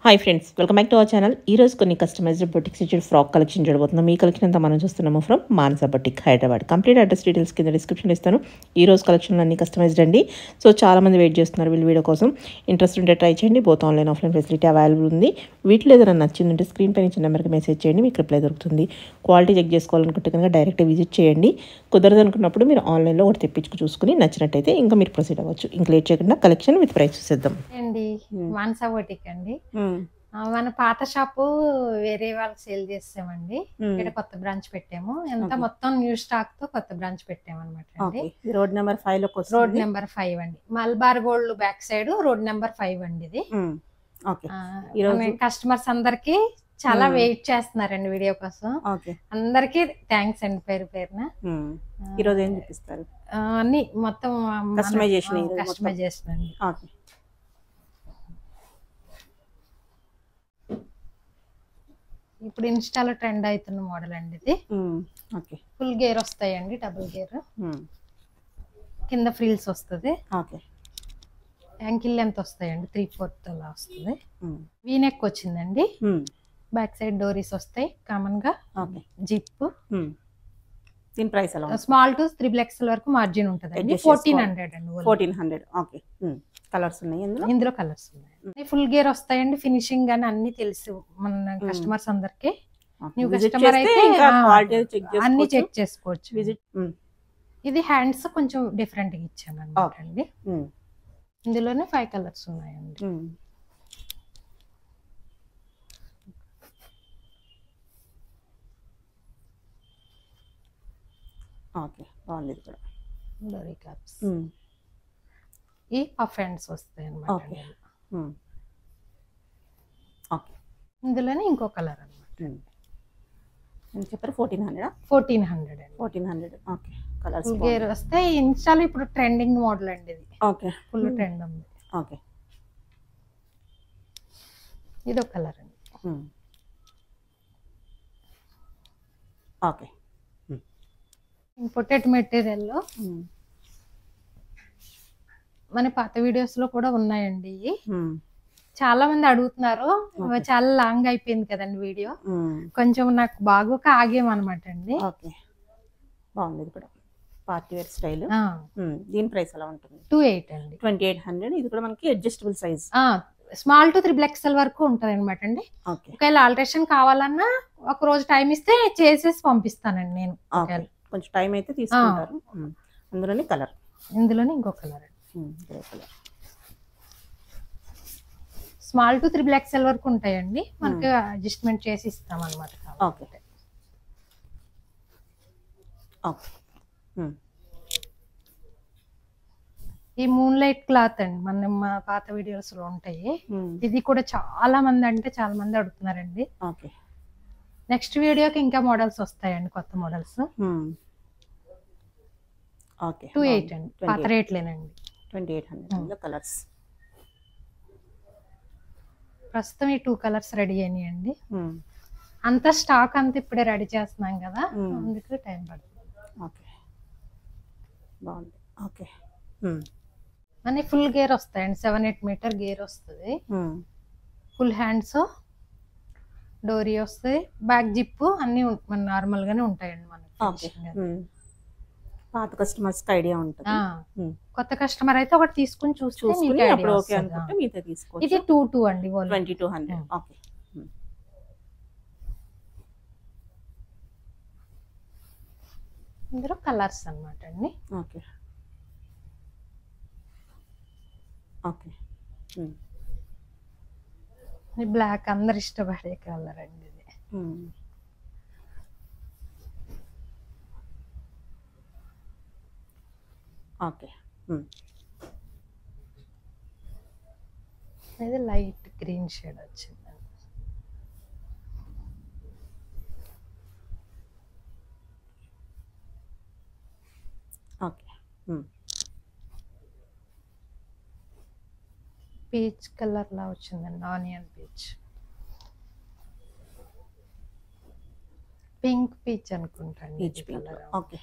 Hi friends, welcome back to our channel. ఈ రోజు కొన్ని customised boutique stitched frock collection చూడబోతున్నాం. ఈ కలెక్షన్ అంతా మనం చూస్తున్నాము from Manasa boutique Hyderabad. Complete address details కింద డిస్క్రిప్షన్ ఇస్తాను. ఈ రోజు కలెక్షన్ అన్ని కస్టమైజ్డ్ అండి. సో చాలా మంది వెయిట్ చేస్తున్నారు వీళ్ళు వీడియో కోసం. ఇంట్రెస్ట్ ఉంటే ట్రై చేయండి. Both online offline facility available ఉంది. వీటిలో ఏదైనా నచ్చింది ఉంటే స్క్రీన్ పై నుంచి నెంబర్కి మెసేజ్ చేయండి, మీకు రిప్లై దొరుకుతుంది. క్వాలిటీ చెక్ చేసుకోవాలనుకుంటే కనుక డైరెక్ట్ విజిట్ చేయండి. కుదరదు అనుకున్నప్పుడు మీరు ఆన్లైన్లో ఒకటి తెప్పించుకు చూసుకుని నచ్చినట్టయితే ఇంకా మీరు ప్రొసీడ్ అవ్వచ్చు. ఇంకా లేట్ చేయకుండా కలెక్షన్ విత్ ప్రైస్ చూసేద్దాం అండి. మానస బొటిక్ అండి. మన పాత షాపు వేరే వాళ్ళకి సేల్ చేసామండి. ఇక్కడ కొత్త బ్రాంచ్ పెట్టాము. ఎంత మొత్తం న్యూ స్టాక్ తో కొత్త బ్రాంచ్ పెట్టాము అనమాట అండి. రోడ్ నెంబర్ 5 లో రోడ్ నెంబర్ 5 అండి. Malabar gold back side road number 5 అండి. ఇది కస్టమర్స్ అందరికి చాలా వెయిట్ చేస్తున్నారండి వీడియో కోసం. అందరికి థ్యాంక్స్ అండి పేరు పేరున. ఈ రోజు ఏం చూపిస్తారు? అన్ని మొత్తం కస్టమైజేషన్ అండి. ఇప్పుడు ఇన్స్టాలో ట్రెండ్ అవుతున్న మోడల్ అండి ఇది. ఫుల్ గేర్ వస్తాయండి, డబుల్ గేర్, కింద ఫ్రిల్స్ వస్తుంది, యాంకిల్ లెంత్ వస్తాయండి, 3/4 అలా వస్తుంది. వీనెక్ వచ్చిందండి. బ్యాక్ సైడ్ డోరీస్ వస్తాయి కామన్ గా. జిప్. దీని ప్రైస్ ఎలా? స్మాల్ టు 3XL వరకు మార్జిన్ ఉంటదండి. 1400 అండి. 1400. ఓకే. కలర్స్ ఉన్నాయి ఇందులో కలర్స్ ఉన్నాయి. ఫుల్ గేర్ వస్తాయండి. ఫినిషింగ్ అని అన్ని తెలుసు మన కస్టమర్స్ అందరికి. న్యూ కస్టమర్ అయితే అన్ని చెక్ చేసుకోవచ్చు. ఇది హ్యాండ్స్ కొంచెం డిఫరెంట్ గా ఇచ్చాను అనమాట అండి. ఇందులోనే 5 కలర్స్ ఉన్నాయండి. ఓకే, బాగుంది కూడా. డోరీ క్యాప్స్. ఈ పఫ్ హ్యాండ్స్ వస్తాయి అన్నమాట. ఇందులోనే ఇంకో కలర్ అన్నమాట. చెప్పారు 1400. 1400 అండి. 1400. ఓకే. కలర్స్ గేర్ వస్తే ఇన్స్టాలో ఇప్పుడు ట్రెండింగ్ మోడల్ అండి ఇది. ఓకే. ఫుల్ ట్రెండ్ ఉంది. ఓకే. ఇదో కలర్ అండి. ఓకే. ఇంపోర్టెడ్ మెటీరియల్ లో మన పాత వీడియోస్ లో కూడా ఉన్నాయండి. చాలా మంది అడుగుతున్నారు. చాలా లాంగ్ అయిపోయింది కదండి వీడియో. కొంచెం నాకు బాగోక ఆగేమనమాట అండి. బాగుంది కూడా. Party wear style. దీని ప్రైస్ ఎలా ఉంటుంది? 28 అండి. 2800. ఇది కూడా మనకి adjustable size. Small to 3XL వరకు ఉంటది అనమాట అండి. ఒకవేళ ఆల్టరేషన్ కావాలన్నా ఒక రోజు టైం ఇస్తే చేసేసి పంపిస్తానండి నేను. కొంచెం టైం అయితే తీసుకుంటారు. అందులోనే కలర్. ఇందులోనే ఇంకో కలర్ అండి. స్మాల్ టు 3XL వరకు ఉంటాయండి. మనకి అడ్జస్ట్మెంట్ చేసి ఇస్తాం అనమాట. ఈ మూన్ లైట్ క్లాత్ అండి మన పాత వీడియోస్ లో ఉంటాయి. ఇది కూడా చాలా మంది అడుగుతున్నారండి. నెక్స్ట్ వీడియోకి ఇంకా మోడల్స్ వస్తాయండి, కొత్త మోడల్స్. 28 అండి. పాత రేట్లేనండి. 2800 కలర్స్. ప్రస్తుతం ఈ 2 కలర్స్ రెడీ అయినాయండి. అంతా స్టాక్ అంతా ఇప్పుడే రెడీ చేస్తున్నాం కదా, అందుకు టైం పడుతుంది. ఓకే, బాగుంది. ఓకే. అన్ని ఫుల్ గేర్ వస్తాయండి. 7-8 మీటర్ గేర్ వస్తుంది. ఫుల్ హ్యాండ్స్, డోరీ వస్తాయి, బ్యాక్ జిప్ అన్ని నార్మల్ గానే ఉంటాయండి మనకి. పాత కస్టమర్స్ ఐడియా ఉంటుంది. కొత్త కస్టమర్ అయితే ఒకటి తీసుకుని చూసుకుని ఇది 22 అండి. 2200. ఓకే. ఇందులో కలర్స్ అన్నమాట అండి. ఓకే. ఓకే. బ్లాక్ అందరు ఇష్టపడే కలర్ అండి ఇది. ఓకే. ఇది లైట్ గ్రీన్ షేడ్ వచ్చింది. ఓకే. పీచ్ కలర్ లా వచ్చిందండి. ఆనియన్ పీచ్, పింక్ పీచ్ అనుకుంటాను. Peach colour. Okay.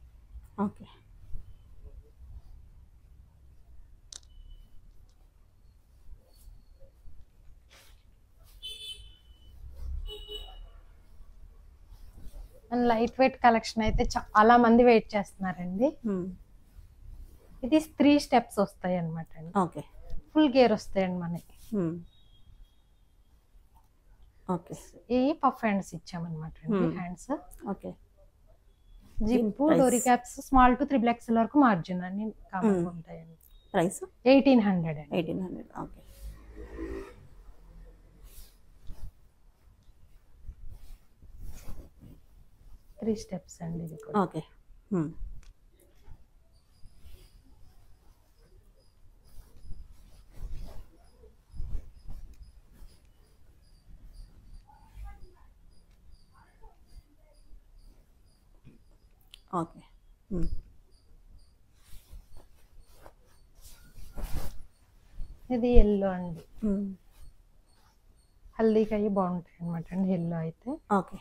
Okay. And light weight collection అయితే చాలా మంది వెయిట్ చేస్తున్నారండి. ఇది 3 స్టెప్స్ వస్తాయి అనమాట అండి. ఓకే. ఫుల్ గేర్ వస్తాయండి మనకి. ఓకే. ఈ పఫ్ హ్యాండ్స్ ఇచ్చామన్నమాట అండి. Hands okay. జిప్ డోరీ క్యాప్స్ స్మాల్ టు 3 XL వరకు మార్జిన్ అన్ని కామన్ ఉంటాయండి. ప్రైస్ 1800 అండి. 1800. ఓకే. 3 స్టెప్స్ అండి ఇది కూడా. ఓకే. ఓకే. ఇది ఎల్లో అండి. హల్దీకి అవి బాగుంటాయి అనమాట అండి ఎల్లో అయితే. ఓకే.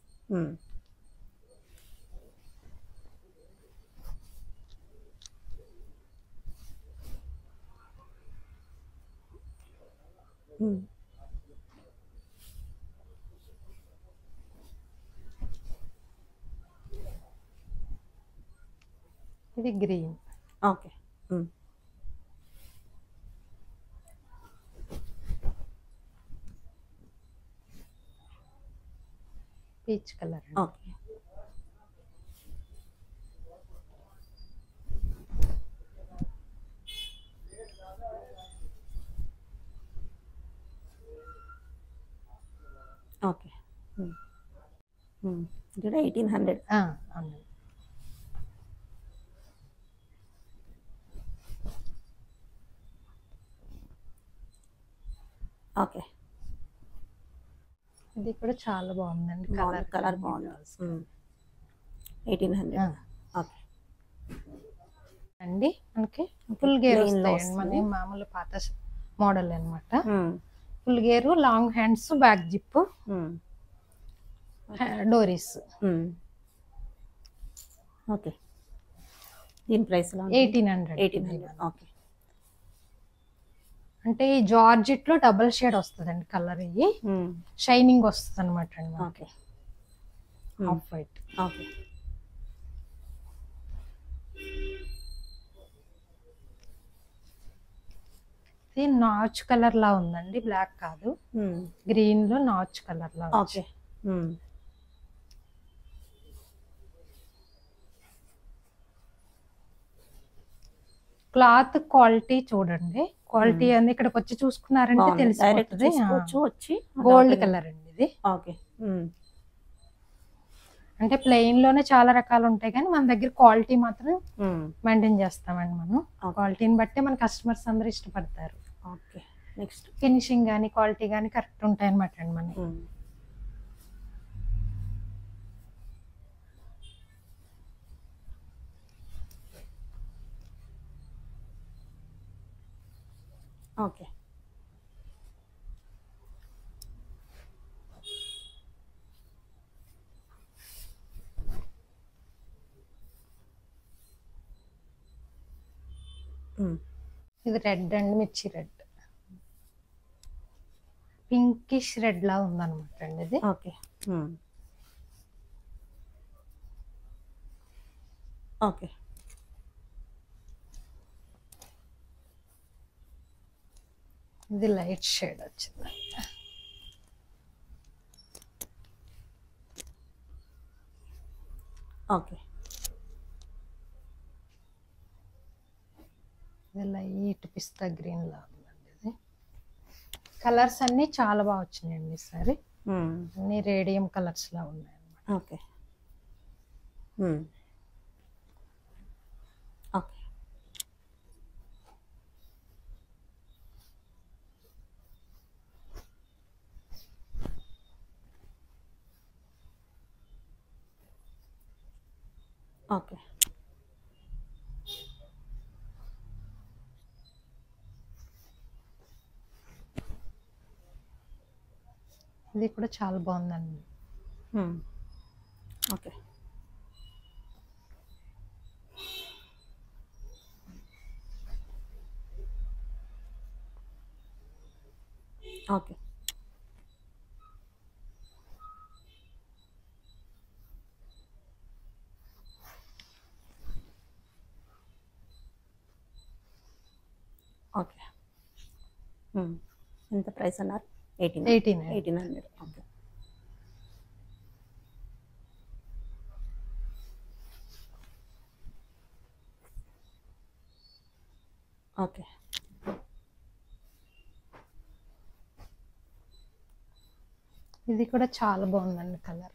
ఇది green. Okay. Peach colour. Okay. Okay. ఇది 1800. అవునండి. ఓకే. ఇది కూడా చాలా బాగుందండి. కలర్ బాగుంది. 1800. ఓకే అండి. మనకి ఫుల్ గేర్ వస్తాయండి. మన మామూలు పాత మోడల్ అన్నమాట. ఫుల్ గేరు, లాంగ్ హ్యాండ్స్, బ్యాక్ జిప్, డోరీస్. ఓకే. దీని ప్రైస్ 1800. ఓకే. అంటే ఈ జార్జెట్ లో డబుల్ షేడ్ వస్తుందండి కలర్. ఇది షైనింగ్ వస్తుంది అనమాట అండి. ఓకే. Half white. ఓకే. ఇది నాచ్ కలర్ లా ఉందండి, బ్లాక్ కాదు. గ్రీన్ లో నాచ్ కలర్ లా. ఓకే. క్లాత్ క్వాలిటీ చూడండి. క్వాలిటీ అని ఇక్కడికి వచ్చి చూసుకున్నారంటే తెలిసిపోతుంది. గోల్డ్ కలర్ అండి ఇది. ఓకే. అంటే ప్లెయిన్ లోనే చాలా రకాలు ఉంటాయి కానీ మన దగ్గర క్వాలిటీ మాత్రం మెయింటైన్ చేస్తామండి. మనం క్వాలిటీని బట్టి మన కస్టమర్స్ అందరూ ఇష్టపడతారు. ఓకే. నెక్స్ట్ ఫినిషింగ్ కానీ క్వాలిటీ కానీ కరెక్ట్ ఉంటాయి అనమాట అండి మనకి. ఓకే. ఇది రెడ్ అండి, మిర్చి రెడ్. పింకిష్ రెడ్ లా ఉందన్నమాట అండి ఇది. ఓకే. ఓకే. ఇది లైట్ షేడ్ వచ్చింది. ఓకే. ఇది లైట్ పిస్తా గ్రీన్ లా ఉందండి ఇది. కలర్స్ అన్ని చాలా బాగా వచ్చినాయండి ఈసారి. అన్ని రేడియం కలర్స్ లా ఉన్నాయి అన్నమాట. ఓకే. ఓకే. ఓకే. ఇది కూడా చాలా బాగుందండి. ఓకే. ఓకే. ఓకే. ఎంత ప్రైస్ అన్నారు? 1800. ఓకే. ఓకే. ఇది కూడా చాలా బాగుందండి కలర్.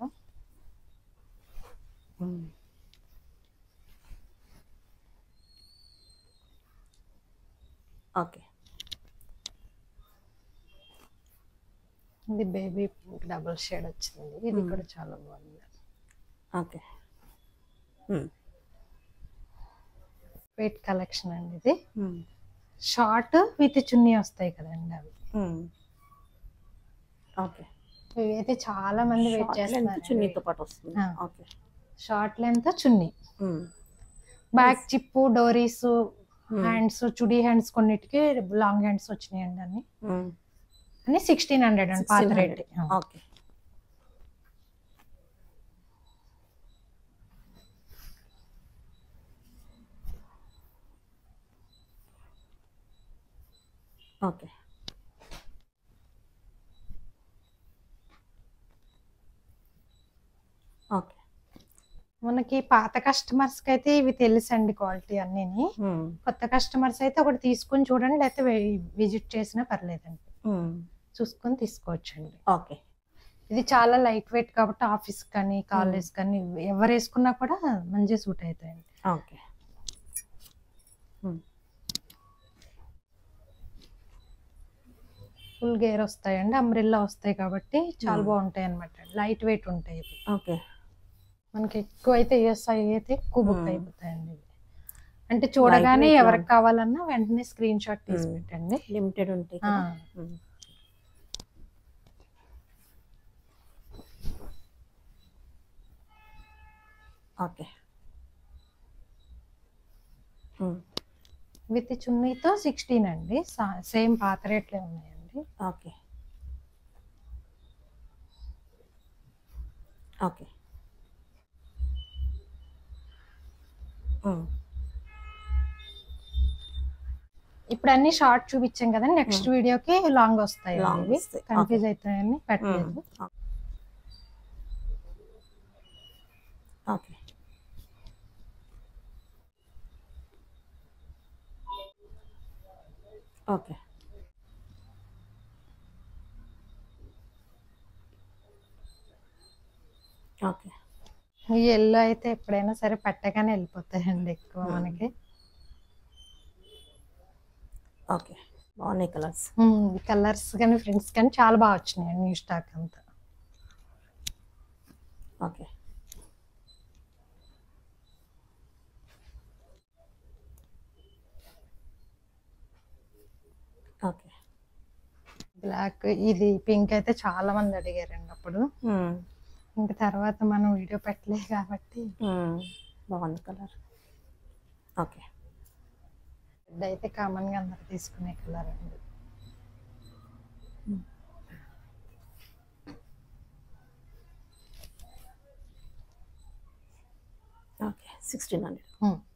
ఓకే. ఇది బేబీ డబుల్ షేడ్ వచ్చింది. ఇది కూడా చాలా బాగుంది. ఓకే. వెయిట్ కలెక్షన్ అండి ఇది. షార్ట్ విత్ చున్నీ వస్తాయి కదండి అవి. ఓకే. ఇవైతే చాలా మంది వెయిట్ చేస్తున్నారు. చున్నీతో పాటు వస్తుంది. ఓకే. షార్ట్ లెంత్ చున్నీ, బ్యాక్ చిప్పు, డోరీస్, హ్యాండ్స్, చుడీ హ్యాండ్స్ కొన్నిటికి లాంగ్ హ్యాండ్స్ వచ్చినాయండి అన్ని. 1600 అండి పాత రేట్. ఓకే. ఓకే. ఓకే. మనకి పాత కస్టమర్స్ కి అయితే ఇవి తెలుసండి క్వాలిటీ అన్నీ. కొత్త కస్టమర్స్ అయితే ఒకటి తీసుకొని చూడండి, లేకపోతే విజిట్ చేసినా పర్లేదండి, చూసుకొని తీసుకోవచ్చండి. ఓకే. ఇది చాలా లైట్ వెయిట్ కాబట్టి ఆఫీస్ కానీ కాలేజ్ కానీ ఎవరు వేసుకున్నా కూడా మంచిగా సూట్ అవుతాయండి. ఓకే. ఫుల్ గేర్ వస్తాయండి, అంబ్రెల్లా వస్తాయి కాబట్టి చాలా బాగుంటాయి అనమాట. లైట్ వెయిట్ ఉంటాయి ఇవి. ఓకే. మనకి ఎక్కువ అయితే ESI అయితే ఎక్కువ బుక్ అయిపోతాయండి. అంటే చూడగానే ఎవరికి కావాలన్నా వెంటనే స్క్రీన్ షాట్ తీసి పెట్టండి. లిమిటెడ్ ఉంటాయి. ఓకే. విత్ చున్నీతో 16 అండి. సేమ్ పాత రేట్లే ఉన్నాయండి. ఓకే. ఓకే. ఇప్పుడు అన్ని షార్ట్ చూపించాం కదా, నెక్స్ట్ వీడియోకి లాంగ్ వస్తాయి. కన్ఫ్యూజ్ అవుతాయని పెట్టలేదు. ఓకే. ఓకే. ఓకే. ఈ ఎల్లో అయితే ఎప్పుడైనా సరే పట్టగానే వెళ్ళిపోతాయండి ఎక్కువ మనకి. ఓకే. బాగున్నాయి కలర్స్. కలర్స్ కానీ ఫ్రెండ్స్ కానీ చాలా బాగా వచ్చినాయి న్యూ స్టాక్ అంతా. ఓకే. ఓకే. బ్లాక్, ఇది పింక్ అయితే చాలా మంది అడిగారండి అప్పుడు. ఇంకా తర్వాత మనం వీడియో పెట్టలేదు కాబట్టి. బాగుంది కలర్. ఓకే. అయితే కామన్ గా అందరు తీసుకునే కలర్ అండి. ఓకే. 1600.